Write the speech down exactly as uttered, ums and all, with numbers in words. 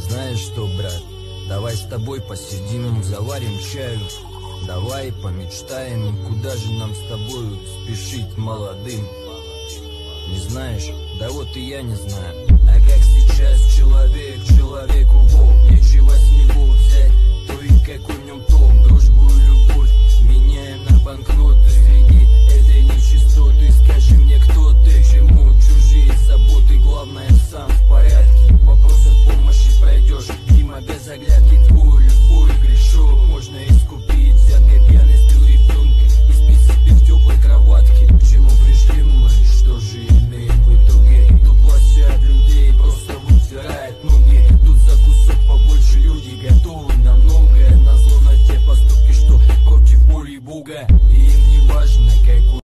Знаешь что, брат, давай с тобой посидим, заварим чаю. Давай помечтаем, куда же нам с тобою спешить молодым. Не знаешь? Да вот и я не знаю. А как сейчас человек человеку волк, нечего с него взять, то и какой в нем толк. Дружбу и любовь меняем на банкноты среди